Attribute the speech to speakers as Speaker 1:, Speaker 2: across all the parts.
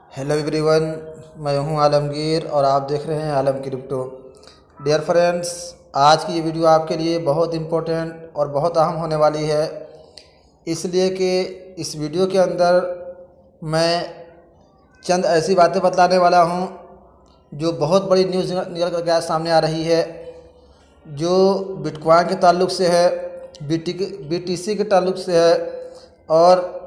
Speaker 1: Hello everyone, मैं हूं आलमगीर और आप देख रहे हैं आलम क्रिप्टो। डियर फ्रेंड्स, आज की ये वीडियो आपके लिए बहुत इम्पोर्टेंट और बहुत अहम होने वाली है, इसलिए कि इस वीडियो के अंदर मैं चंद ऐसी बातें बतलाने वाला हूं जो बहुत बड़ी न्यूज़ निकल कर सामने आ रही है, जो बिटकॉइन के ताल्लुक़ से है, BTC के ताल्लुक़ से है। और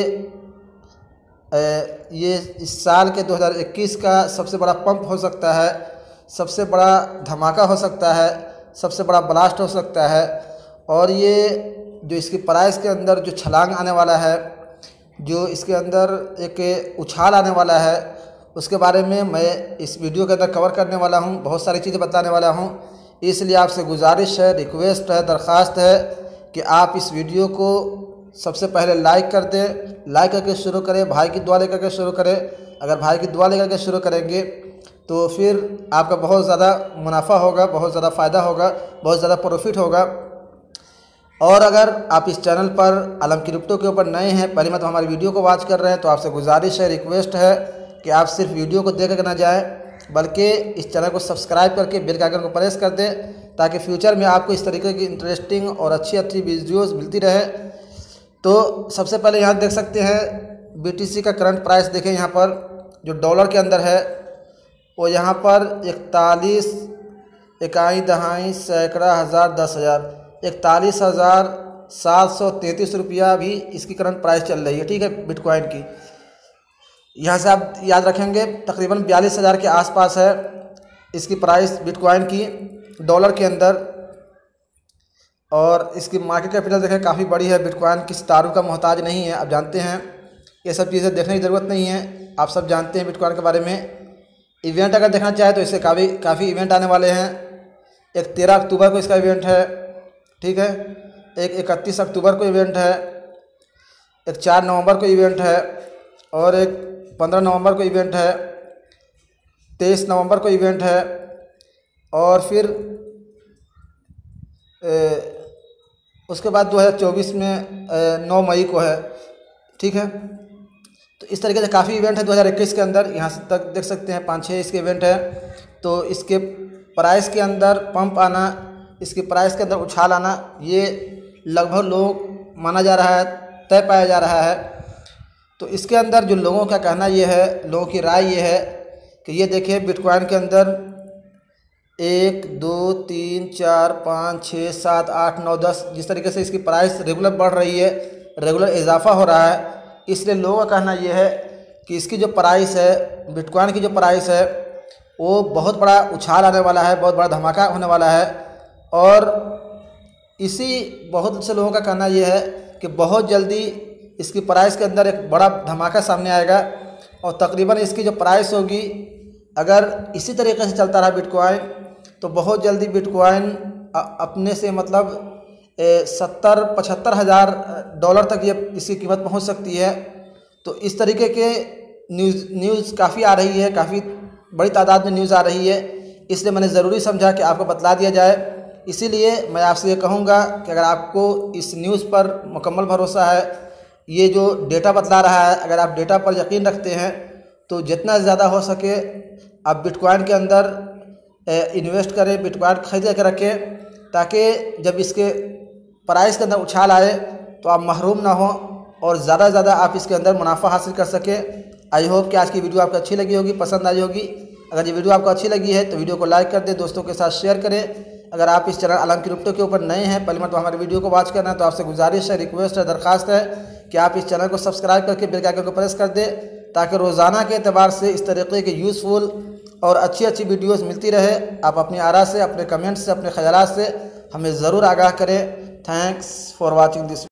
Speaker 1: ये इस साल के 2021 का सबसे बड़ा पंप हो सकता है, सबसे बड़ा धमाका हो सकता है, सबसे बड़ा ब्लास्ट हो सकता है। और ये जो इसकी प्राइस के अंदर जो छलांग आने वाला है, जो इसके अंदर एक उछाल आने वाला है, उसके बारे में मैं इस वीडियो के अंदर कवर करने वाला हूँ। बहुत सारी चीज़ें बताने वाला हूँ, इसलिए आपसे गुजारिश है, रिक्वेस्ट है, दरख्वास्त है कि आप इस वीडियो को सबसे पहले लाइक कर दें। लाइक करके शुरू करें, भाई की दुआ लेकर के शुरू करें। अगर भाई की दुआ लेकर के शुरू करेंगे तो फिर आपका बहुत ज़्यादा मुनाफा होगा, बहुत ज़्यादा फ़ायदा होगा, बहुत ज़्यादा प्रॉफिट होगा। और अगर आप इस चैनल पर आलम क्रिप्टो के ऊपर नए हैं, पहली बार तो हमारी वीडियो को वॉच कर रहे हैं, तो आपसे गुजारिश है, रिक्वेस्ट है कि आप सिर्फ वीडियो को देख कर ना जाएँ, बल्कि इस चैनल को सब्सक्राइब करके बेल के आइकन को प्रेस कर दें, ताकि फ्यूचर में आपको इस तरीके की इंटरेस्टिंग और अच्छी वीडियोज़ मिलती रहे। तो सबसे पहले यहाँ देख सकते हैं BTC का करंट प्राइस देखें। यहाँ पर जो डॉलर के अंदर है वो यहाँ पर 41 इकाई दहाई सैकड़ा हज़ार 10,000 41,733 रुपया भी इसकी करंट प्राइस चल रही है। ठीक है, बिटकॉइन की यहाँ से आप याद रखेंगे तकरीबन 42,000 के आसपास है इसकी प्राइस बिटकॉइन की डॉलर के अंदर। और इसकी मार्केट कैपिटल देखें काफ़ी बड़ी है। बिटकॉइन किसी तारुफ का मोहताज नहीं है, आप जानते हैं, ये सब चीज़ें देखने की ज़रूरत नहीं है, आप सब जानते हैं बिटकॉइन के बारे में। इवेंट अगर देखना चाहे तो इससे काफ़ी इवेंट आने वाले हैं। एक 13 अक्टूबर को इसका इवेंट है, ठीक है, एक 31 अक्टूबर को इवेंट है, एक 4 नवंबर को इवेंट है, और एक 15 नवंबर को इवेंट है, 23 नवंबर को इवेंट है, और फिर उसके बाद 2024 में 9 मई को है। ठीक है, तो इस तरीके से काफ़ी इवेंट है 2021 के अंदर। यहाँ से तक देख सकते हैं 5-6 इसके इवेंट है। तो इसके प्राइस के अंदर पंप आना, इसकी प्राइस के अंदर उछाल आना, ये लगभग लोग माना जा रहा है, तय पाया जा रहा है। तो इसके अंदर जो लोगों का कहना ये है, लोगों की राय ये है कि ये देखिए बिटकॉइन के अंदर 1 2 3 4 5 6 7 8 9 10 जिस तरीके से इसकी प्राइस रेगुलर बढ़ रही है, रेगुलर इजाफा हो रहा है, इसलिए लोगों का कहना यह है कि इसकी जो प्राइस है, बिटकॉइन की जो प्राइस है, वो बहुत बड़ा उछाल आने वाला है, बहुत बड़ा धमाका होने वाला है। और बहुत से लोगों का कहना यह है कि बहुत जल्दी इसकी प्राइस के अंदर एक बड़ा धमाका सामने आएगा, और तकरीबन इसकी जो प्राइस होगी, अगर इसी तरीके से चलता रहा बिटकॉइन, तो बहुत जल्दी बिटकॉइन अपने से मतलब 70-75 हज़ार डॉलर तक ये इसकी कीमत पहुंच सकती है। तो इस तरीके के न्यूज़ काफ़ी आ रही है, काफ़ी बड़ी तादाद में न्यूज़ आ रही है, इसलिए मैंने ज़रूरी समझा कि आपको बतला दिया जाए। इसीलिए मैं आपसे ये कहूँगा कि अगर आपको इस न्यूज़ पर मुकम्मल भरोसा है, ये जो डेटा बतला रहा है, अगर आप डेटा पर यकीन रखते हैं, तो जितना ज़्यादा हो सके आप बिटकॉइन के अंदर इन्वेस्ट करें, बिटकॉइन खरीद के रखें, ताकि जब इसके प्राइस के अंदर उछाल आए तो आप महरूम ना हो और ज़्यादा से ज़्यादा आप इसके अंदर मुनाफा हासिल कर सकें। आई होप कि आज की वीडियो आपको अच्छी लगी होगी, पसंद आई होगी। अगर ये वीडियो आपको अच्छी लगी है तो वीडियो को लाइक कर दें, दोस्तों के साथ शेयर करें। अगर आप इस चैनल आलम क्रिप्टो के ऊपर नए हैं, पहली बार तो हमारी वीडियो को वॉच करना है, तो आपसे गुजारिश है, रिक्वेस्ट है, दरख्वास्त है कि आप इस चैनल को सब्सक्राइब करके बेल के आइकन को प्रेस कर दें, ताकि रोज़ाना के एतबार से इस तरीके के यूज़फुल और अच्छी वीडियोस मिलती रहे। आप अपनी आरा से, अपने कमेंट्स से, अपने ख्यालात से हमें ज़रूर आगाह करें। Thanks for watching this.